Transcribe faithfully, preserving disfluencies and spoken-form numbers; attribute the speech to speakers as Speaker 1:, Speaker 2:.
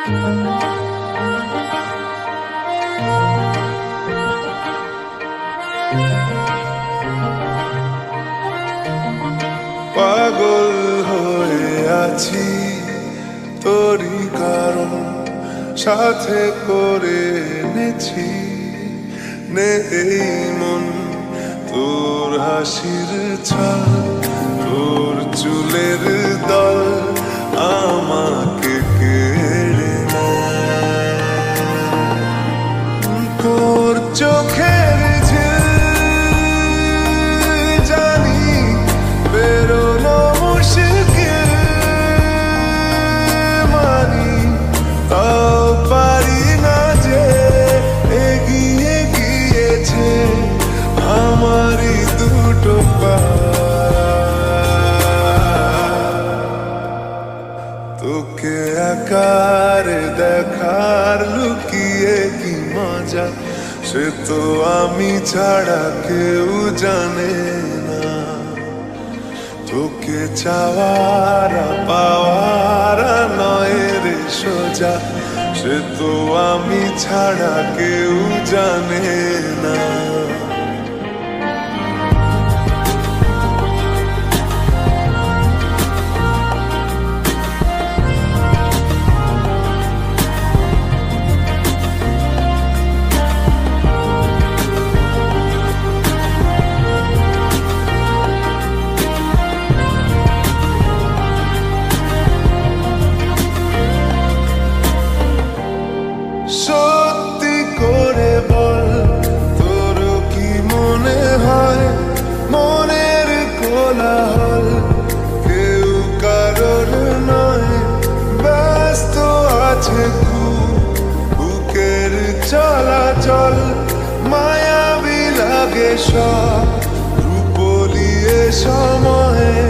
Speaker 1: পাগল হয়ে আছি তোরই কারণ সাথে করে এনেছি নে এই মন তোর হাসির ছাল তোর চুলের দল আমাকে কেড়ে নেয় তোর চোখের ঝিল জানি বেরোনো মুশকিল মানি তাও পারি না যে এগিয়ে গিয়েছে আমারই দুটো পা তোকে আকার দেখার লুকিয়ে কি মজা সে তো আমি ছাড়া কেউ জানে না তোকে চাওয়ার পাওয়ার নয় রে সোজা সে তো আমি ছাড়া কেউ জানে না সত্যি করে বল তোর কি মনে হয় মনের কোলাহল কেউ কারোর নয় ব্যস্ত আছে খুব বুকের চলাচল মায়াবী লাগে সব রূপলিয়ে সময়ে